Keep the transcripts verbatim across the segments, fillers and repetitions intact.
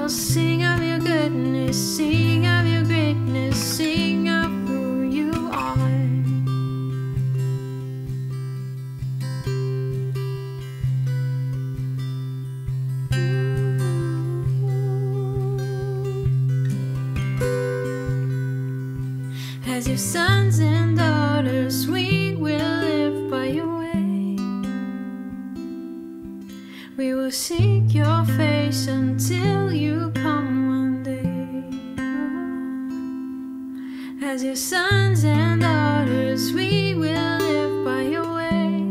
will sing of your goodness, sing of your greatness, sing of who you are. As your sons and daughters, we will live by your way. We will seek your face until you come one day. As your sons and daughters, we will live by your way.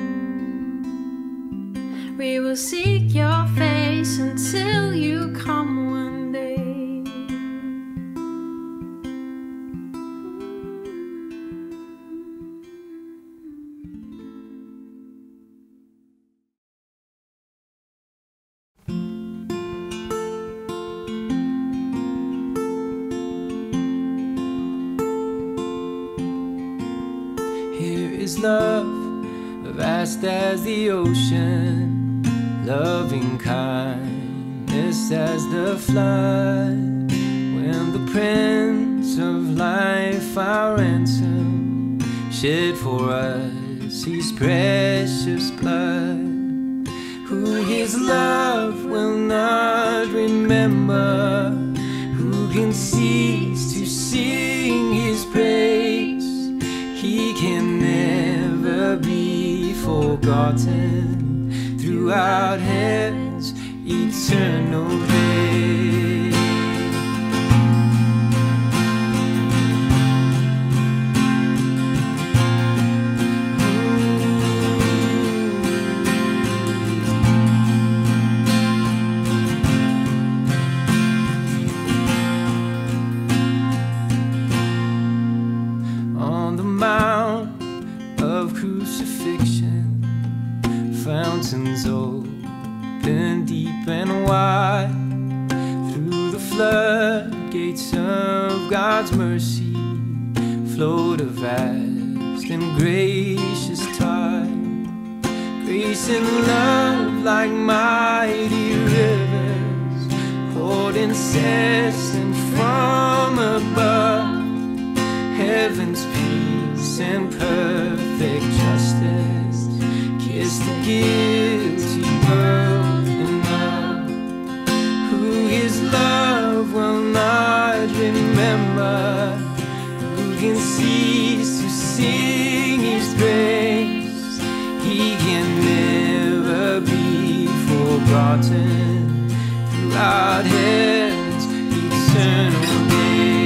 We will seek your face until you come one day. Is love, vast as the ocean, loving kindness as the flood. When the Prince of Life, our ransom, shed for us his precious blood, who his love will not remember, who can cease to sing his praise. He can never be forgotten throughout heaven's eternal day. On the mount of crucifixion, fountains open deep and wide. Through the floodgates of God's mercy flowed a vast and gracious tide. Grace and love like mighty rivers poured incessant from above. Heaven's peace and perfect justice kiss the guilty world enough, who his love will not remember, who can cease to sing his praise. He can never be forgotten throughout heaven's eternal day.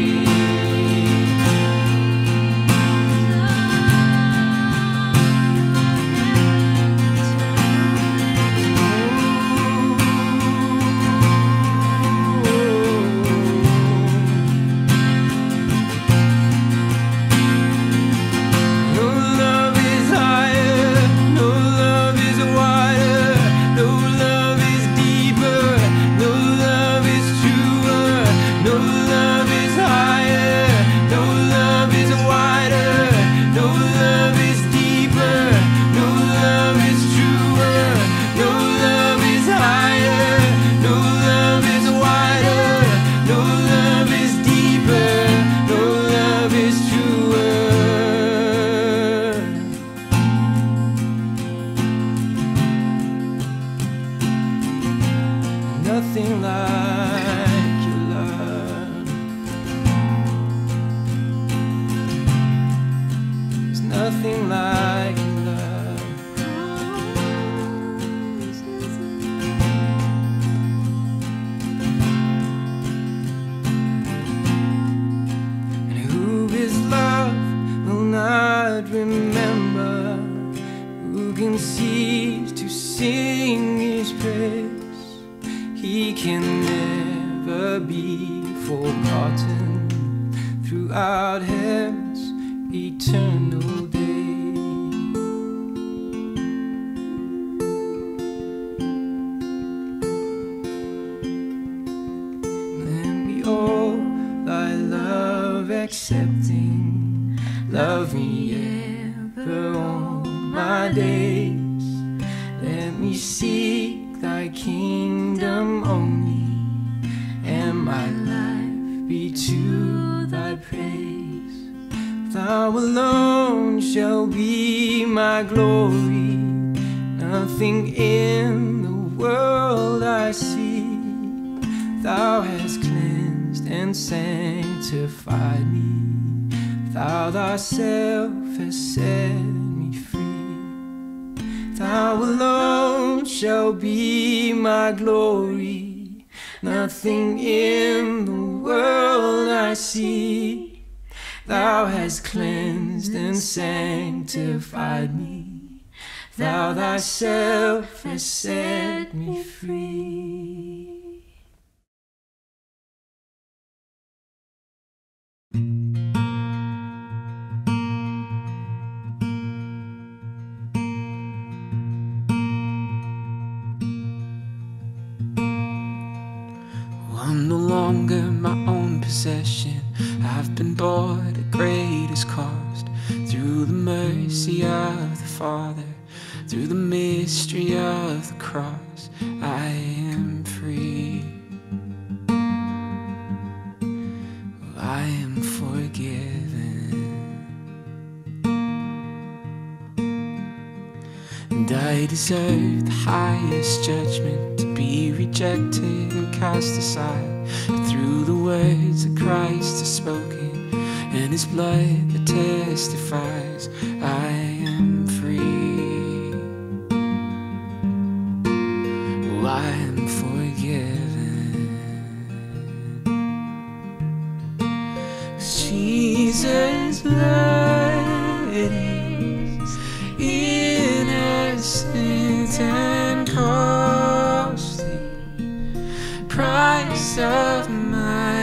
Nothing like your love. There's nothing like your love. And who his love will not remember, who can cease to sing his praise. He can never be forgotten throughout heaven's eternal day. Lend me all thy love accepting, love me ever all my days. Let me seek thy kingdom only, be to thy praise. Thou alone shall be my glory. Nothing in the world I see. Thou hast cleansed and sanctified me. Thou thyself hast set me free. Thou alone shall be my glory. Nothing in the world I see. Thou hast cleansed and sanctified me. Thou thyself hast set me free. I'm no longer my own possession. I've been bought at greatest cost. Through the mercy of the Father, through the mystery of the cross, I am free. I am forgiven, and I deserve the highest judgment, to be rejected and cast aside. But through the words that Christ has spoken, and his blood that testifies, I am free. Oh, I am forgiven. 'Cause Jesus' blood is innocent and costly, price of my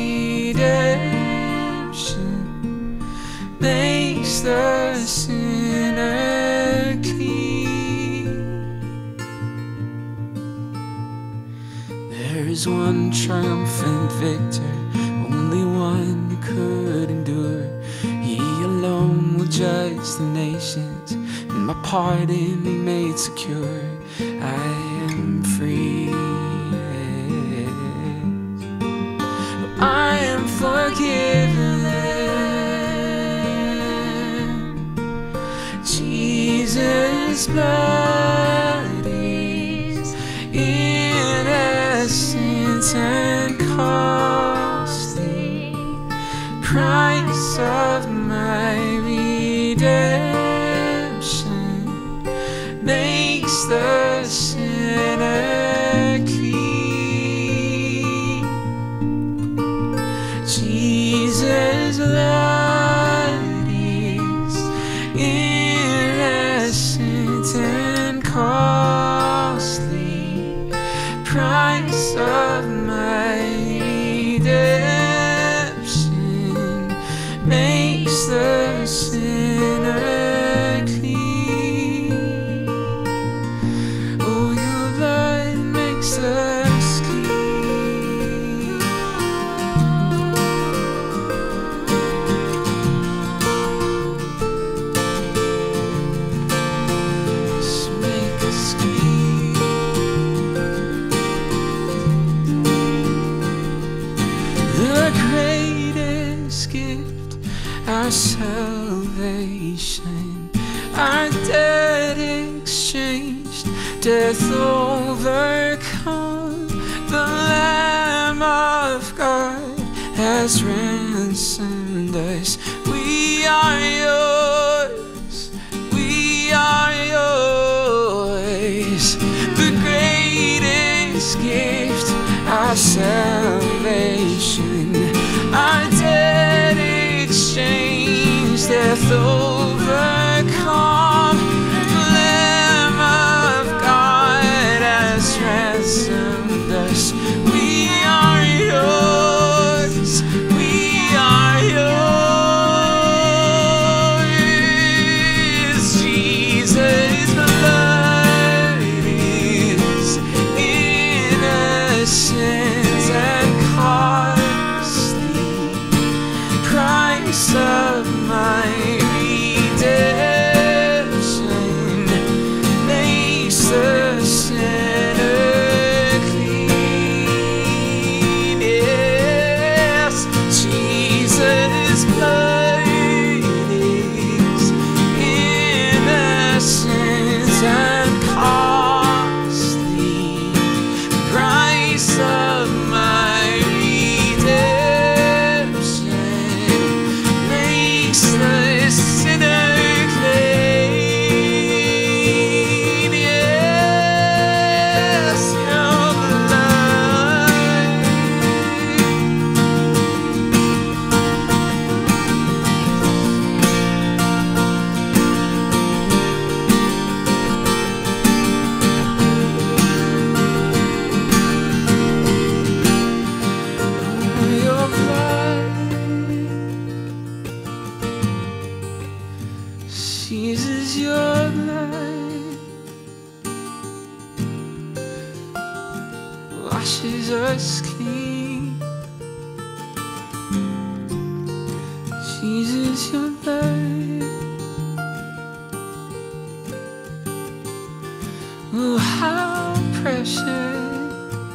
redemption, makes the sinner clean. There is one triumphant victor, only one who could endure. He alone will judge the nations, and my pardon be made secure. I am free. I am forgiven. Jesus' blood is innocent and costly, price of my redemption, makes the sinner clean. Jesus' blood is innocent and costly, price of my redemption, makes the sinner clean. Oh, your blood makes us clean. Just make us clean. The greatest gift, our salvation, our debt exchanged, death overcome. The Lamb of God has ransomed us. We are yours, we are yours. The greatest gift, our salvation, our debt exchange, death overcome. The Lamb of God has ransomed us. We are yours, we are yours. Jesus' blood is innocent and costly, price of my redemption, us clean. Jesus, your blood, oh, how precious,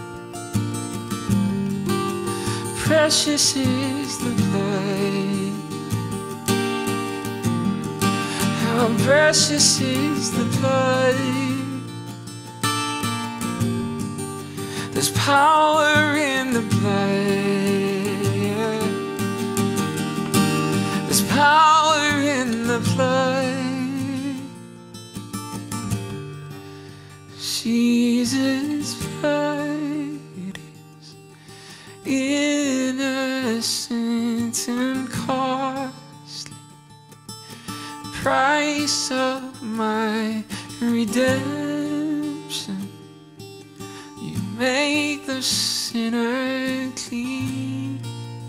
precious is the blood. How precious is the blood. There's power in the blood. There's power in the blood. Jesus' blood is innocent and costly, price of my redemption. You make the sinner clean.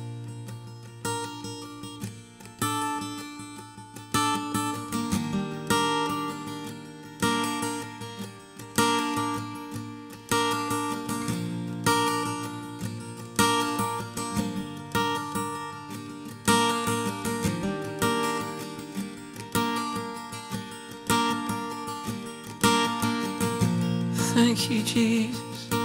Thank you, Jesus.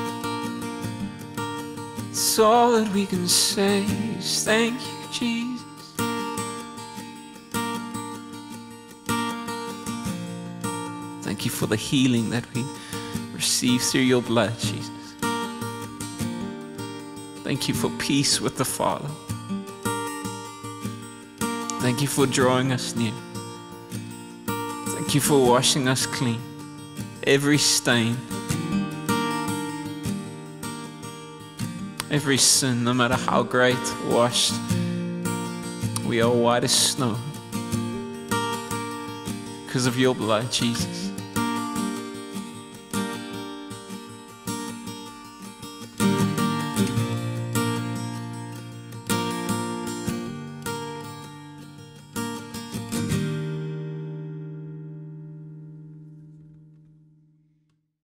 It's all that we can say is thank you, Jesus. Thank you for the healing that we receive through your blood, Jesus. Thank you for peace with the Father. Thank you for drawing us near. Thank you for washing us clean. Every stain, every sin, no matter how great, washed, we are white as snow because of your blood, Jesus.